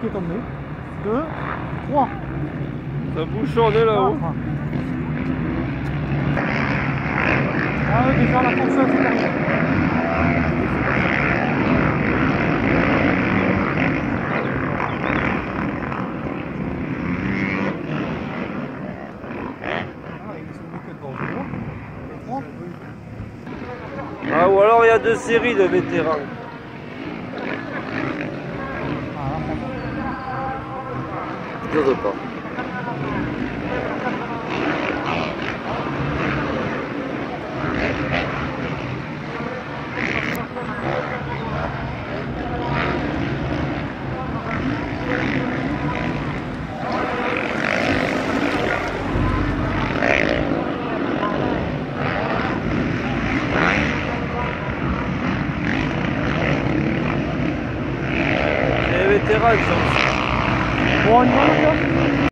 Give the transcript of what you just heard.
qui est tombé. 2, 3. Ça bouchonne là-haut. Ah oui, déjà la ponceuse est derrière. Ah, ou alors il y a 2 séries de vétérans. Je veux pas. Les vétérans, ils sont... Bon, on y va, les gars.